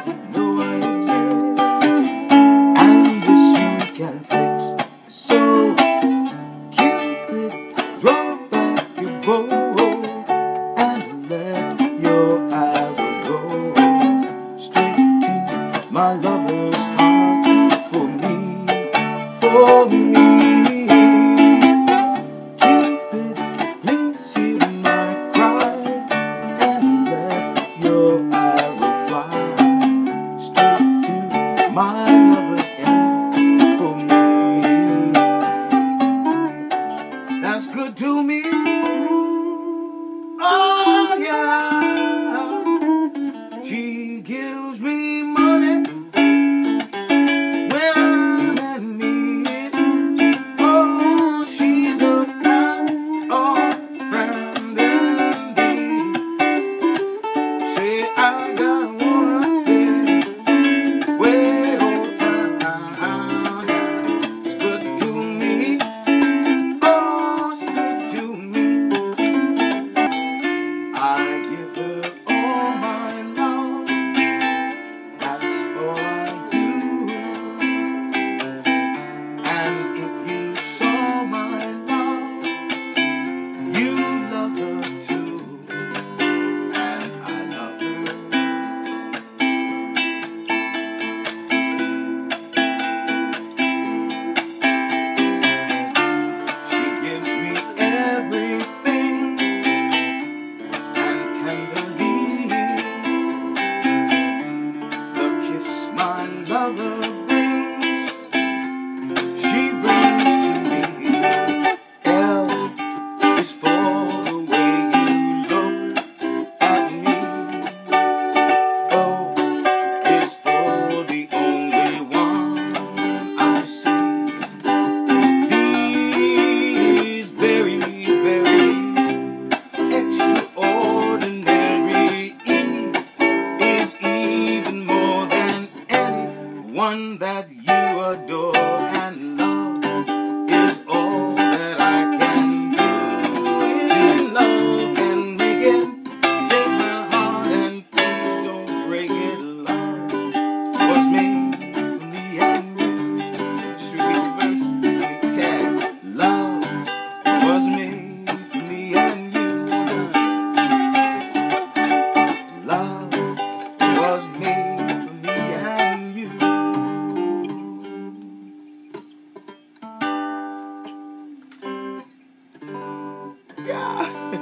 know I exist, and this you can fix. So Cupid, draw back your bow and let your arrow go straight to my lover's heart. For me, for me. Cupid, please hear my cry and let your arrow fly straight to my lover's end. For me, that's good to me. Oh yeah, she gives me money when I'm in need. Oh, she's a kind old friend indeed. Say I got one day, way old time. It's good to me. Oh, it's good to me. I give her all my love. That's all I do. And if you saw my love, you love her too. And I love her. She gives me everything, and tenderly the kiss my lover brings, she brings to me. L is for the way you look at me. O is for the only one I see. V is very, very extraordinary. E is even more than anyone that you adore. And love is all that I can do. Love can make it. Take my heart and please don't break it. Love was made for me and you. Just repeat the verse and we tag. Love was made for me and you. Love was made for me and you. Yeah.